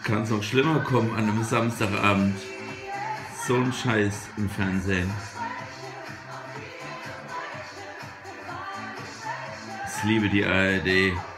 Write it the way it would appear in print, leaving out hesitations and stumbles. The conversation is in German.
Kann es noch schlimmer kommen an einem Samstagabend? So ein Scheiß im Fernsehen. Ich liebe die ARD.